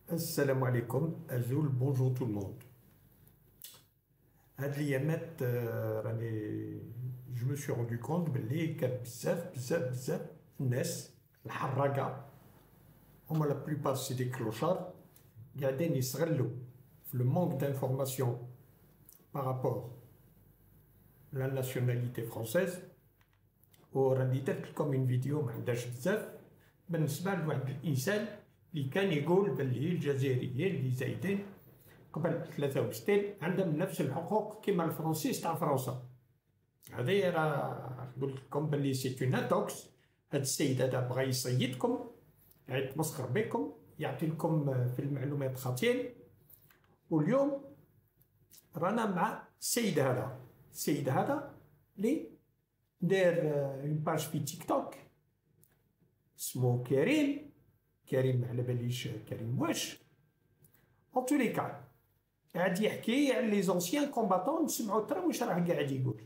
Assalamu alaikum, Azul, bonjour tout le monde. هاد الأيامات je me suis rendu compte بلي كان بزاف الناس الحراقة هما لا بلوبار سي دي كلوشار قاعدين يستغلوا في لو مونك دانفورماسيون بارابور لا ناسيوناليتي فرونسيز. وراني درت لكم اون فيديو ما عندهاش بزاف بالنسبة لواحد الإنسان اللي كان يقول بلي الجزائريين اللي زايدين قبل 63 عندهم نفس الحقوق كيما الفرنسيس تاع فرنسا. هذه راه قلت لكم بلي سي اون انتوكس. هاد السيد هذا بغا يصيدكم، يتمسخر بكم، يعطي لكم في المعلومات خاطئين. واليوم رانا مع السيد هذا اللي داير اون باج في تيك توك اسمه كريم على باليش كريم واش. اون تو لي كا قاعد يحكي على لي زونسيان كومباتون. نسمعوا ترى واش راه قاعد يقول.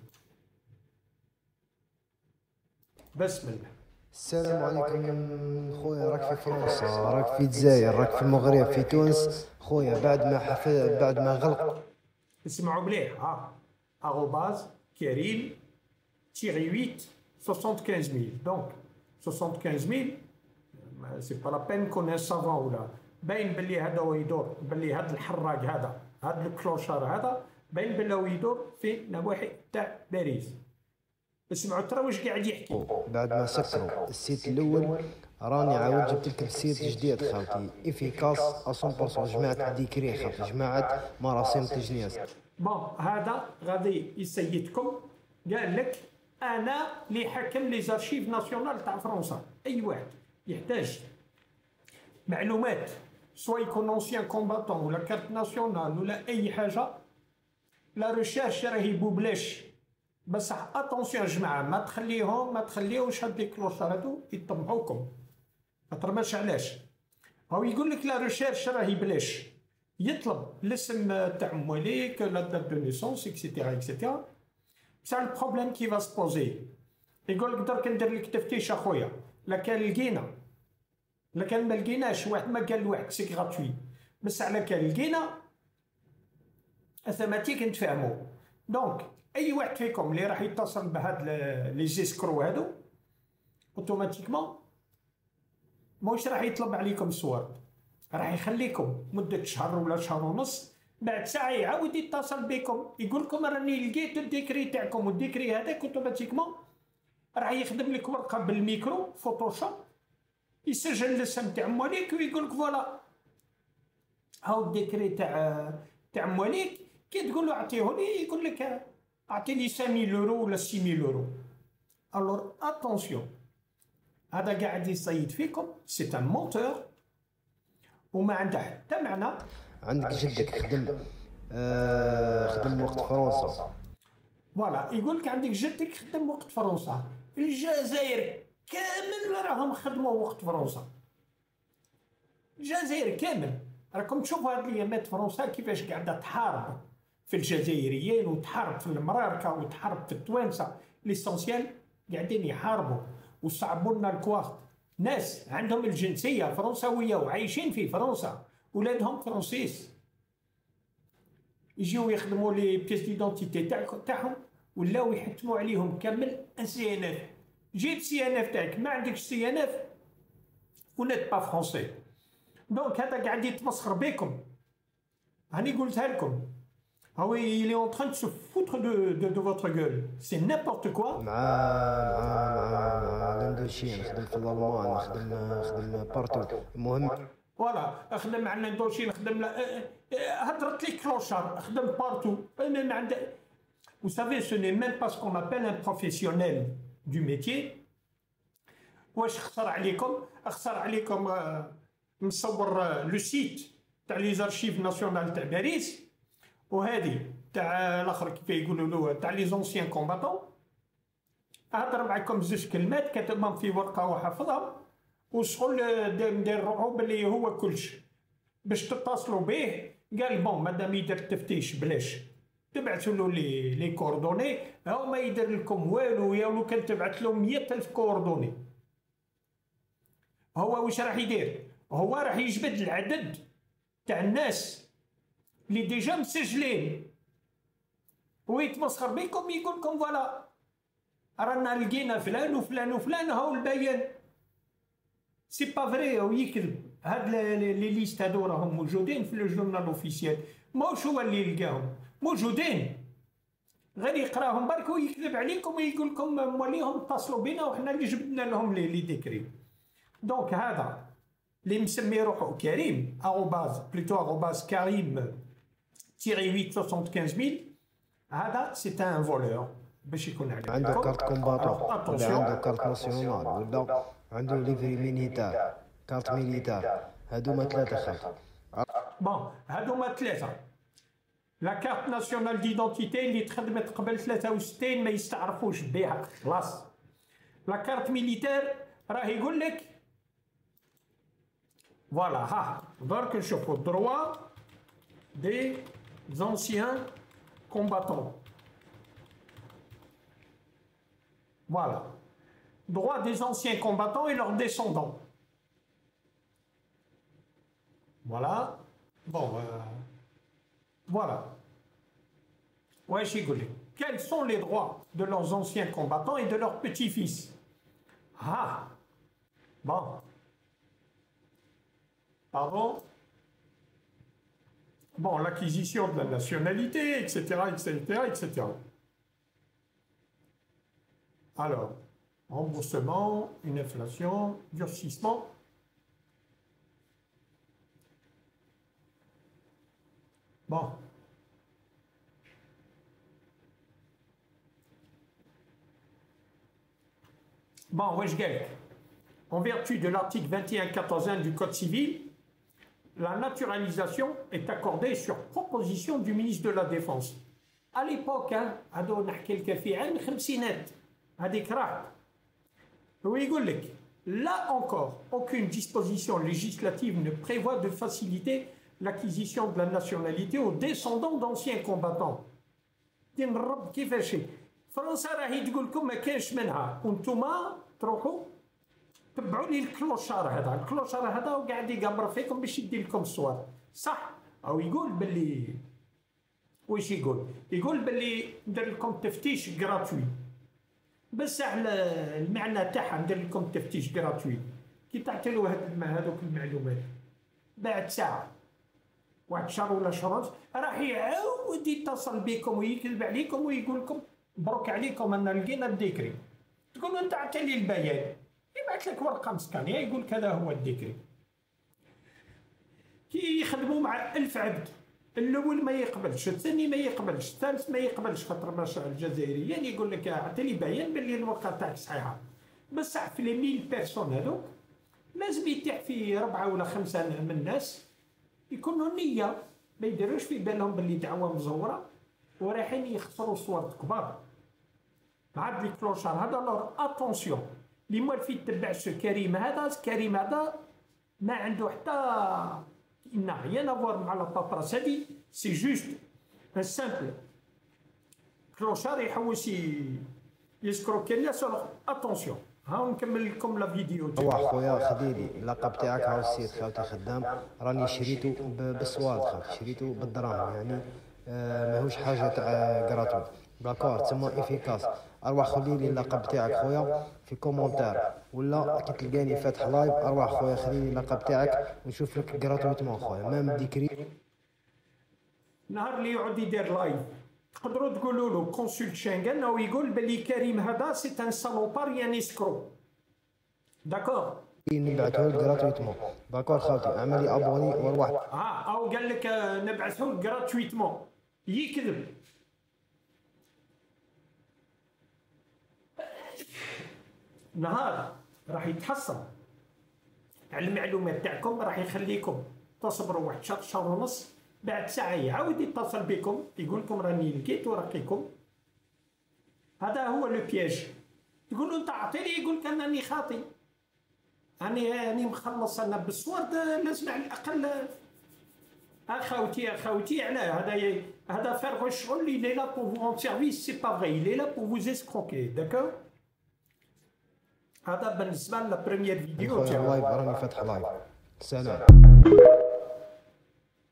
بسم الله. السلام عليكم خويا، راك في فرنسا، راك في الجزائر، راك في المغرب، في تونس خويا. بعد ما غلق. اسمعوا مليح. arrobase كريم تيغي 8 75000. دونك 75000 سي با لا بين كون ان سافون ولا. باين بلي هذا هو يدور، بلي هذا الحراق هذا الكلوشار هذا باين بلي هو يدور في نواحي تاع باريس. اسمعوا ترى واش قاعد يحكي. بعد ما سكروا السيت الاول، راني عاود جبت لكم سيت جديد خاوتي افيكاس 100%. جماعه ديكري خاوتي، جماعه مراسم تجنيس. بون هذا غادي يسيدكم. قال لك انا اللي حكم لي زارشيف ناسيونال تاع فرنسا. اي واحد يحتاج معلومات سوا يكون اونسيان كومباتون ولا كارت ناسيونال ولا اي حاجه، لا ريشيرش راهي بوبلاش. بصح اتونسيون جماعه، ما تخليوش هاد لي كلوشار هادو يطمعوكم. ما ترماش علاش. هو يقول لك لا ريشيرش راهي بلاش، يطلب الاسم تاع مواليك، لا دات دو نيسونس اكسيتيرا اكسيتيرا. بصح البروبليم كي فا سبوزي، يقول لك درك ندير لك تفتيش اخويا، لا كان لقينا، لا كان ما لقيناش، واحد ما قال لواحد سي غراتوي، بصح لا كان لقينا اثماتيك نتفاهمو. دونك اي واحد فيكم اللي راح يتصل بهاد لي زيسكرو هادو اوتوماتيكمون موش راح يطلب عليكم الصور، راح يخليكم مدة شهر ولا شهر ونص، بعد ساعة يعاود يتصل بكم يقول لكم راني لقيت الديكري تاعكم. والديكري هذاك اوتوماتيكمون راح يخدم لك ورقة بالميكرو فوتوشوب، يسجل الاسم تاع مواليك ويقول لك فوالا هاو الديكري تاع مواليك. كي تقول له اعطيهولي يقول لك اعطيني 5000 يورو ولا 6000 يورو. الور اتونسيون، هذا قاعد يصيد فيكم، سي ان مونتور وما عنده حتى معنى. عندك جدك خدم وقت فرنسا. فوالا يقول لك عندك جدك خدم وقت فرنسا. الجزائر كامل راهم خدموا وقت فرنسا. الجزائر كامل راكم تشوفوا هاد الايامات فرنسا كيفاش قاعده تحارب في الجزائريين وتحارب في المراركه وتحارب في التوانسه. ليسونسيال قاعدين يحاربوا وصعبوا لنا الكواخت. ناس عندهم الجنسيه فرنساويه وعايشين في فرنسا، ولادهم فرنسيس، يجيو يخدموا لي بيس ديدونتيتي تاعهم ولاو يحتموا عليهم كامل ان سي ان اف. جيب سي ان اف تاعك، ما عندكش سي ان اف ونيت با فرونسي. دونك هذا قاعد يتمسخر بكم. هاني قلتها لكم. هو il est en train de se foutre de votre gueule. C'est n'importe quoi. مع الاندوشي نخدم في الالمان، نخدم بارتو. المهم فوالا خدم مع الاندوشي، نخدم هضرت لي كلوشار، خدم بارتو. ما عندك. Vous savez, ce n'est même pas ce qu'on appelle un professionnel du métier. واش خسر عليكم مصور لو سيت تاع لي زارشيف ناسيونال تاع باريس، وهذه تاع الاخر كيف يقولوا له تاع لي زونسيان كومباتون. هضر معكم زوج كلمات كاتبهم في ورقه وحافظهم، وشغل داير روحو باللي هو كلش باش تتصلوا به. قال بون مادام يدير التفتيش بلاش، تبعثوا له لي كوردوني، هو ما يدير لكم والو. يا لو كان تبعث له 100000 كوردوني، هو واش راح يدير؟ هو راح يجبد العدد تاع الناس اللي ديجا مسجلين ويتمسخر بكم، يقول لكم فوالا رانا لقينا فلان وفلان وفلان هاو البيان. سي با فري، ويكذب. هاد لي ليست هادو راهم موجودين في لو جورنال اوفيسيال، ماهوش هو اللي لقاهم، موجودين غير يقراهم برك ويكذب عليكم ويقول لكم موليهم اتصلوا بنا وحنا اللي جبدنا لهم لي ديكري. دونك هذا اللي مسمي روحو كريم اغوباز بلوتو اغوباز كريم تيري 8 هذا سي ان فولور باش يكون عليه. عنده كارت كومباتون ولا عنده كارت ناسيونال ولا عنده ليفري ميليتار، كارت ميليتار، هادوما ثلاثة خاوتي. بون هادوما ثلاثة. لا كارت ناسيونال ديدونتيتي اللي تخدمت قبل 63 ما يستعرفوش بها خلاص. لا كارت ميليتير راه يقول لك فوالا ها درك نشوفوا دروا دي زونسيان كومباتون. Voilà. Droit des anciens combattants et leurs descendants. Voilà. Bon, voilà. Ouais, Chigolé. Quels sont les droits de leurs anciens combattants et de leurs petits-fils? Ah. Bon. Pardon? Bon, l'acquisition de la nationalité, etc., etc., etc. Alors, remboursement, une inflation, durcissement. Bon. Bon, wesh galek. En vertu de l'article 21-14 du Code civil, la naturalisation est accordée sur proposition du ministre de la Défense. À l'époque, هذا نحكي لك في عام الخمسينات هذيك راحت. ويقول لك là encore, aucune disposition législative ne prévoit de faciliter l'acquisition de la nationalité aux descendants d'anciens combattants. دين الرب كيفاش فرنسا راهي تقول لكم ما كاينش منها وانتوما تروحوا تبعوا لي الكلوشار هذا، الكلوشار هذا وقاعد يقمر فيكم باش يدي لكم الصور صح. او يقول باللي واش يقول؟ يقول باللي ندير لكم تفتيش غراتوي، بس على المعنى تاعها ندير لكم تفتيش غراتوي كي تعطي له هذوك المعلومات بعد ساعه واحد شهر ولا شهر راح يعاود يتصل بكم ويكذب عليكم ويقول لكم مبروك عليكم ان لقينا الديكري. تقولوا انت عطي لي البيان، يبعث لك ورقه مسكانيه يقول لك هذا هو الديكري. كي يخدموا مع 1000 عبد، الاول ما يقبلش، الثاني ما يقبلش، الثالث ما يقبلش، خاطر باش الجزائريين يقول لك اعطي لي بيان باللي الورقه تاعك صحيحه. بصح في لي 1000 بيرسون هذوك لازم يتيح في 4 ولا 5 من الناس يكونوا نيه، ما يديروش في بالهم باللي دعوه مزوره ورايحين يخسروا صور كبار. عاد لي كلوشار هذا لور اتونسيون اللي موالف يتبع سو كريم هذا، كريم هذا ما عنده حتى il n'a rien à voir مع لا بابراس هذه، سي جوست ان سامبل كلوشار يحوس يسكروكي سولو. اتونسيون ها نكمل لكم لا فيديو. هو خويا خديلي اللقب تاعك هاو السيد خاوتي خدام، راني شريته بالصوالد خاوتي، شريته بالدراهم يعني ماهوش حاجه تاع كراتوي داكور تسمى افيكاس. اروح خلي لي اللقب تاعك خويا في كومونتير، ولا كي تلقاني فاتح لايف اروح خويا خلي لي اللقب تاعك ونشوف لك كراتويتمون خويا مام ديكري. نهار اللي يقعد يدير لايف تقدروا تقولوا له كونسولت شنغن او يقول بلي كريم هذا سي ان سالوبار يعني سكرو. داكور نبعثه لك كراتويتمون داكور خاوتي، اعمل لي ابوني وروح. او قال لك نبعثه لك كراتويتمون، يكذب. نهار راح يتحصل على المعلومات تاعكم راح يخليكم تصبروا واحد شهر، شهر ونص، بعد ساعه يعاود يتصل بكم يقول لكم راني لقيت ورقيكم. هذا هو لو بياج. تقولوا انت اعطيني، يقول لك انني خاطي، اني مخلص انا بالصوارد، لازم على الاقل اخوتي علاه هذا فارغ الشغل. il est là pour vous rendre service, c'est pas vrai, il est là pour vous escroquer. d'accord. هذا بالنسبه للا بريمير فيديو تاعي. لايف راني فاتح لايف. سلام.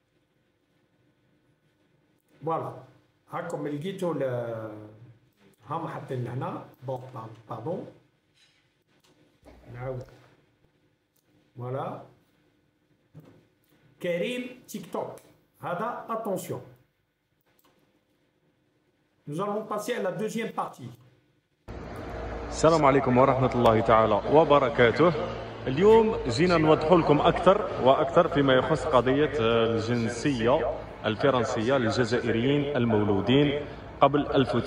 فوالا هاكم لقيتوا هم حاطين هنا باردون نعاود فوالا كريم تيك توك هذا attention. Nous allons passer à la deuxième partie. السلام عليكم ورحمة الله تعالى وبركاته. اليوم جينا نوضح لكم أكثر وأكثر فيما يخص قضية الجنسية الفرنسية للجزائريين المولودين قبل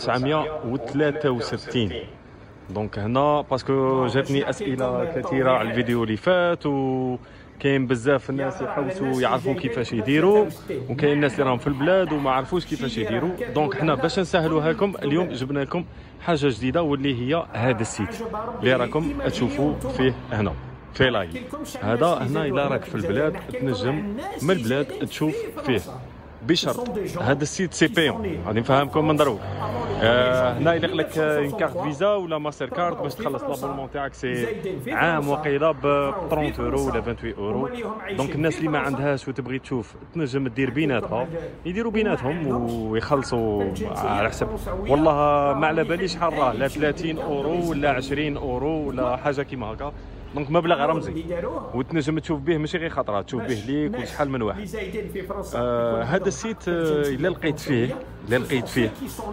1963. دونك هنا باسكو جاتني أسئلة كثيرة على الفيديو اللي فات، وكاين بزاف الناس يحوسوا يعرفوا كيفاش يديروا، وكاين الناس اللي راهم في البلاد وما عرفوش كيفاش يديروا. دونك حنا باش نسهلوها لكم اليوم جبنا لكم حاجة جديدة واللي هي هذا السيت اللي راكم تشوفوا فيه هنا في لايف. هذا هنا إلا راك في البلاد تنجم من البلاد تشوف فيه بشرط هذا السيت سي بيون. غادي نفهمكم من ضروري. هنا يليق لك اون كارت فيزا ولا ماستر كارد باش تخلص لابونمون تاعك سي عام وقيله ب 30 اورو ولا 28 اورو. دونك الناس اللي ما عندهاش وتبغي تشوف تنجم دير بيناتها، يديروا بيناتهم ويخلصوا على حسب والله ما على باليش شحال راه، لا 30 اورو ولا 20 اورو ولا حاجه كيما هكا. دونك مبلغ رمزي وتنجم تشوف به ماشي غير خطره، تشوف به ليك وشحال من واحد. هذا السيت الا لقيت فيه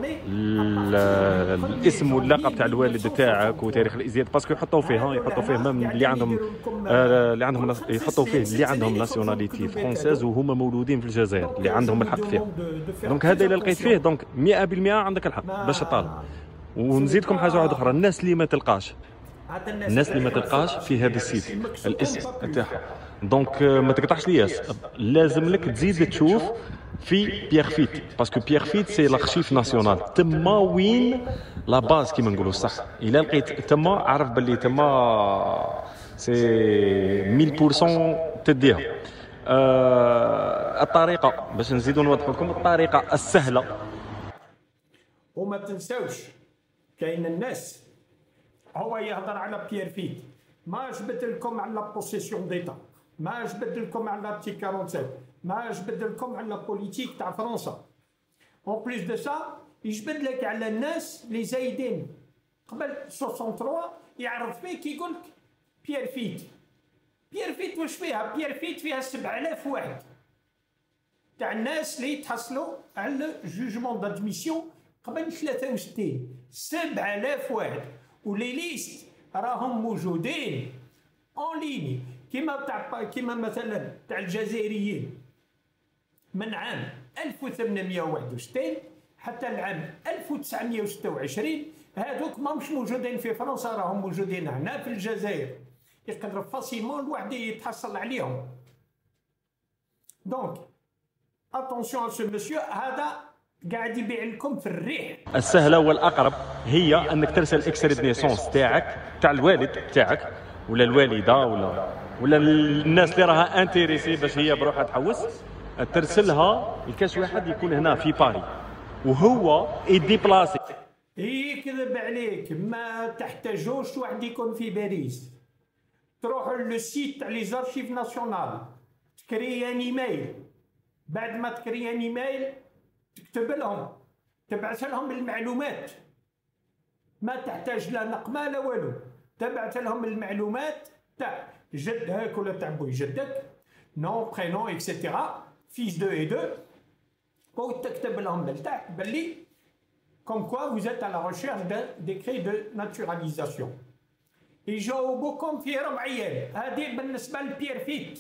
الاسم واللقب تاع الوالد تاعك وتاريخ الازدياد، باسكو يحطوا فيه مام اللي عندهم يحطوا فيه اللي عندهم ناسيوناليتي فرونسيز وهما مولودين في الجزائر اللي عندهم الحق فيه. دونك هذا الا لقيت فيه دونك 100% عندك الحق باش تطالب. ونزيدكم حاجه واحده اخرى، الناس اللي ما تلقاش في هذا السيت الاسم تاعها، دونك ما تقطعش الياس، لازم لك تزيد تشوف في بيرفيت، باسكو بيرفيت سي لارشيف ناسيونال، تما وين لا باز كيما نقولوا صح. الا لقيت تما عرف باللي تما سي 1000% تديها. الطريقه باش نزيدوا نوضح لكم الطريقه السهله. وما تنساوش كاين الناس هو يهضر على بيرفيت، ما جبد لكم على بوسيسيون ديتا، ما جبد لكم على ارتيكل 47، ما جبد لكم على بوليتيك تاع فرنسا. اون بليس دو سا يجبد لك على الناس اللي زايدين قبل 63 يعرف فيه كيقول لك بيرفيت. بيرفيت واش فيها؟ بيرفيت فيها 7000 واحد تاع الناس اللي تحصلوا على جوجمون دادميسيون قبل 63. 7000 واحد، ولي ليست راهم موجودين اون ليني كيما مثلا تاع الجزائريين من عام 1861 حتى العام 1926. هذوك ماهمش موجودين في فرنسا، راهم موجودين هنا في الجزائر، يقدر فاسيلمون الواحد يتحصل عليهم. دونك اتونسيون سو مسيو، هذا قاعد يبيع لكم في الريح. السهله والاقرب هي انك ترسل اكستري دو نيسونس تاعك تاع الوالد تاعك ولا الوالده ولا الناس اللي راها انتريسي باش هي بروحها تحوس، ترسلها لكاش واحد يكون هنا في باري وهو يديبلاسي. يكذب عليك، ما تحتاجوش واحد يكون في باريس، تروحوا للسيت تاع لي زارشيف ناسيونال، تكري ان ايميل، بعد ما تكري ان ايميل تكتب لهم، تبعث لهم المعلومات، ما تحتاج لا نقمه لا والو، تبعث لهم المعلومات تاع جدك ولا تاع بوي جدك، نون برينون اكسيتيرا، فيس دو اي دو، وتكتب لهم بالتحت باللي كوم كوا vous êtes à la recherche d'un décret de naturalisation. يجاوبوكم في 4 أيام. هذه بالنسبه لبيرفيت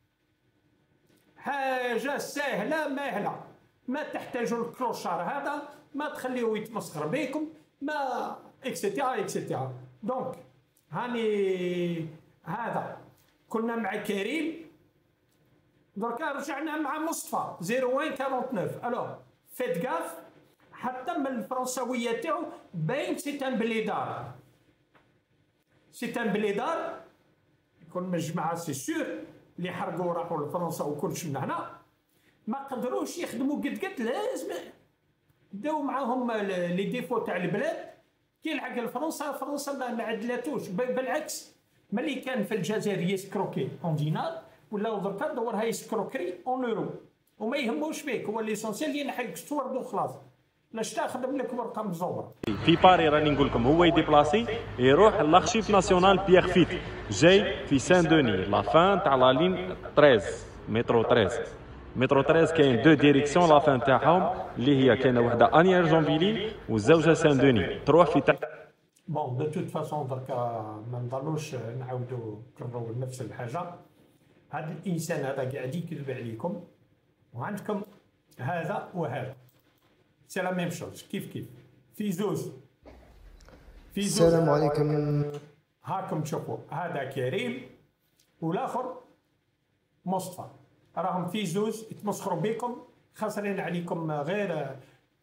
حاجه سهله ماهله، ما تحتاجوا الكلوشار هذا، ما تخليوه يتمسخر بكم، ما اكسيتيرا اكسيتيرا. دونك هاني هذا كنا مع كريم، دركا رجعنا مع مصطفى 0149. الوغ فيت كاف، حتى من الفرنساويه تاعو باين سي ان بليدار، سي ان بليدار، يكون من الجماعه سي سور اللي حرقوا راحوا لفرنسا وكلش من هنا، ما قدروش يخدموا قد لازم داو معاهم لي ديفو تاع البلاد. كي لحق لفرنسا، فرنسا ما عدلاتوش، بالعكس ملي كان في الجزائر يسكروكي اون دينار ولاو دركا دورها يسكروكري اون اورو. وما يهموش بيك، هو ليسونسيال ينحي لك الصور وخلاص، لاش تاخذ لك ورقه مزوره. في باري راني نقول لكم هو يديبلاسي يروح لارشيف ناسيونال بيير فيت، جاي في سان دوني لا فان تاع لا لين 13 مترو 13. مترو 13 كاين دو ديريكسيون لا فان تاعهم اللي هي كاينه وحده انيير جونفيلي والزوجه سان دوني تروح في بون دو توت فاسون دركا ما نضلوش نعاودوا نكرروا نفس الحاجه. هذا الانسان هذا قاعد يكذب عليكم، وعندكم هذا وهذا سي لا ميم شوز كيف في زوز السلام عليكم. هاكم تشوفوا هذا كريم والاخر مصطفى، راهم في زوز يتمسخروا بكم، خاسرين عليكم غير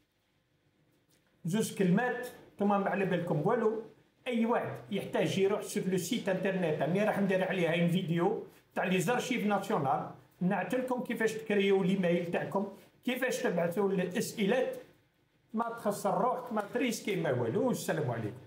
زوز كلمات، نتوما ما على بالكم والو. اي واحد يحتاج يروح سور لو سيت انترنت، راني راح ندير عليها ان فيديو تاع لي زارشيف ناسيونال، نعتلكم كيفاش تكريو ليميل تاعكم، كيفاش تبعثوا الاسئلات، ما تخسر روحك ما تريسكي ما والو. والسلام عليكم.